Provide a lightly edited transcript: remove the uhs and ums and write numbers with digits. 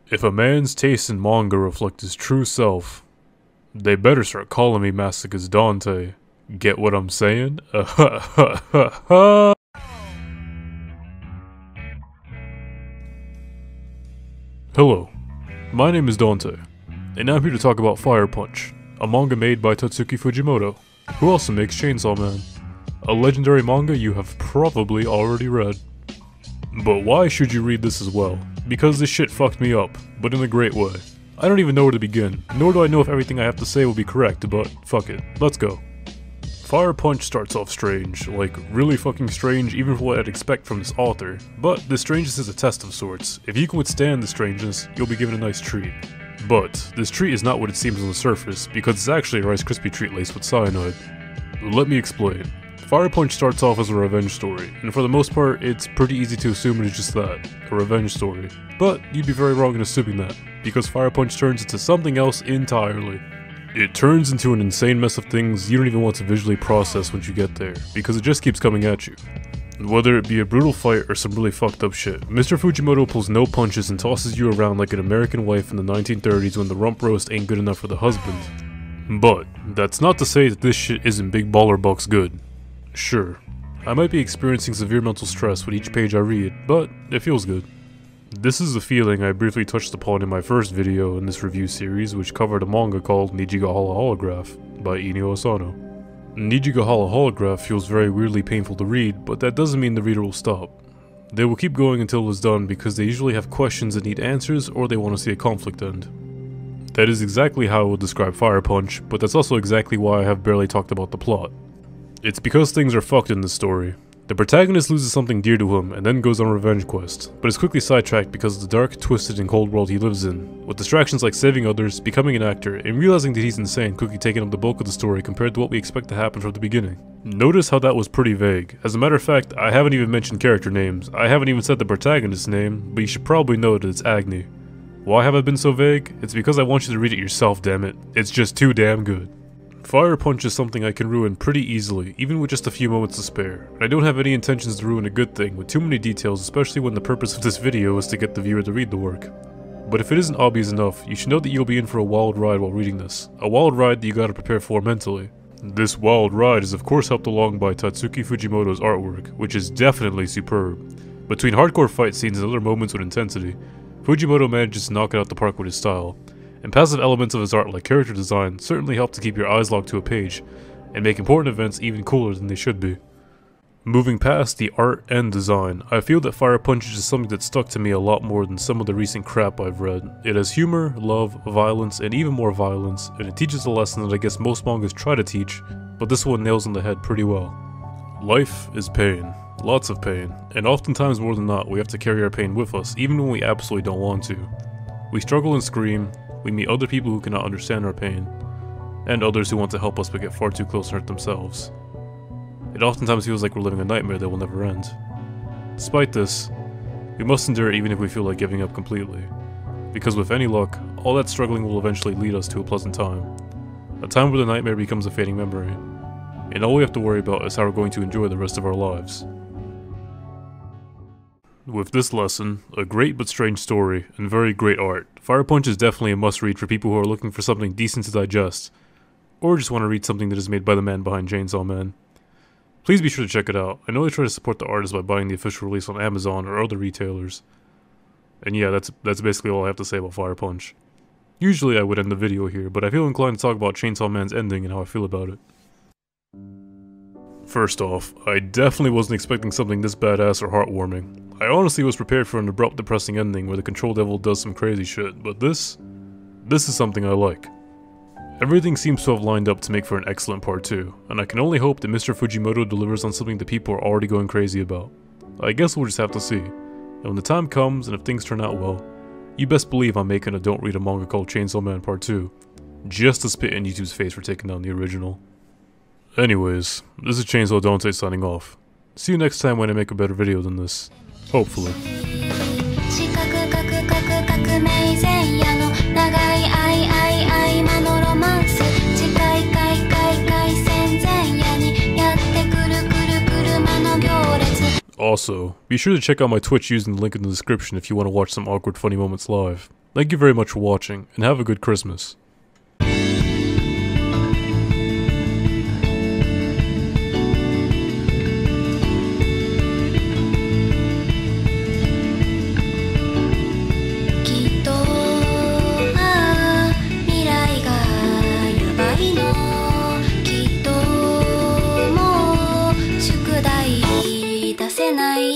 If a man's taste in manga reflect his true self, they better start calling me Massacre's Dante. Get what I'm saying? Hello, my name is Dante, and I'm here to talk about Fire Punch, a manga made by Tatsuki Fujimoto, who also makes Chainsaw Man, a legendary manga you have probably already read. But why should you read this as well? Because this shit fucked me up, but in a great way. I don't even know where to begin, nor do I know if everything I have to say will be correct, but fuck it, let's go. Fire Punch starts off strange, like really fucking strange even for what I'd expect from this author, but this strangeness is a test of sorts. If you can withstand the strangeness, you'll be given a nice treat. But this treat is not what it seems on the surface, because it's actually a Rice Krispie treat laced with cyanide. Let me explain. Fire Punch starts off as a revenge story, and for the most part, it's pretty easy to assume it is just that, a revenge story. But you'd be very wrong in assuming that, because Fire Punch turns into something else entirely. It turns into an insane mess of things you don't even want to visually process once you get there, because it just keeps coming at you. Whether it be a brutal fight or some really fucked up shit, Mr. Fujimoto pulls no punches and tosses you around like an American wife in the 1930s when the rump roast ain't good enough for the husband. But that's not to say that this shit isn't big baller bucks good. Sure, I might be experiencing severe mental stress with each page I read, but it feels good. This is the feeling I briefly touched upon in my first video in this review series, which covered a manga called Nijigahala Holograph by Inio Asano. Nijigahala Holograph feels very weirdly painful to read, but that doesn't mean the reader will stop. They will keep going until it is done because they usually have questions that need answers or they want to see a conflict end. That is exactly how I would describe Fire Punch, but that's also exactly why I have barely talked about the plot. It's because things are fucked in this story. The protagonist loses something dear to him and then goes on a revenge quest, but is quickly sidetracked because of the dark, twisted, and cold world he lives in, with distractions like saving others, becoming an actor, and realizing that he's insane quickly taking up the bulk of the story compared to what we expect to happen from the beginning. Notice how that was pretty vague. As a matter of fact, I haven't even mentioned character names, I haven't even said the protagonist's name, but you should probably know that it's Agni. Why have I been so vague? It's because I want you to read it yourself, damn it. It's just too damn good. Fire Punch is something I can ruin pretty easily, even with just a few moments to spare, and I don't have any intentions to ruin a good thing with too many details, especially when the purpose of this video is to get the viewer to read the work. But if it isn't obvious enough, you should know that you'll be in for a wild ride while reading this. A wild ride that you gotta prepare for mentally. This wild ride is of course helped along by Tatsuki Fujimoto's artwork, which is definitely superb. Between hardcore fight scenes and other moments with intensity, Fujimoto manages to knock it out the park with his style. And passive elements of his art like character design certainly help to keep your eyes locked to a page, and make important events even cooler than they should be. Moving past the art and design, I feel that Fire Punch is something that stuck to me a lot more than some of the recent crap I've read. It has humor, love, violence, and even more violence, and it teaches a lesson that I guess most mangas try to teach, but this one nails on the head pretty well. Life is pain. Lots of pain, and oftentimes more than not we have to carry our pain with us even when we absolutely don't want to. We struggle and scream. We meet other people who cannot understand our pain, and others who want to help us but get far too close to hurt themselves. It oftentimes feels like we're living a nightmare that will never end. Despite this, we must endure it even if we feel like giving up completely, because with any luck, all that struggling will eventually lead us to a pleasant time. A time where the nightmare becomes a fading memory, and all we have to worry about is how we're going to enjoy the rest of our lives. With this lesson, a great but strange story, and very great art, Fire Punch is definitely a must-read for people who are looking for something decent to digest, or just want to read something that is made by the man behind Chainsaw Man. Please be sure to check it out. I know they try to support the artist by buying the official release on Amazon or other retailers. And yeah, that's basically all I have to say about Fire Punch. Usually I would end the video here, but I feel inclined to talk about Chainsaw Man's ending and how I feel about it. First off, I definitely wasn't expecting something this badass or heartwarming. I honestly was prepared for an abrupt, depressing ending where the Control Devil does some crazy shit, but this is something I like. Everything seems to have lined up to make for an excellent part 2, and I can only hope that Mr. Fujimoto delivers on something that people are already going crazy about. I guess we'll just have to see, and when the time comes and if things turn out well, you best believe I'm making a Don't Read a Manga called Chainsaw Man Part 2, just to spit in YouTube's face for taking down the original. Anyways, this is Chainsaw Dante signing off. See you next time when I make a better video than this. Hopefully. shikaku kaku kakumei 前夜の長い合間のロマンス近い開戦前夜にやってくる車の行列 Also, be sure to check out my Twitch using the link in the description if you want to watch some awkward funny moments live. Thank you very much for watching, and have a good Christmas. Not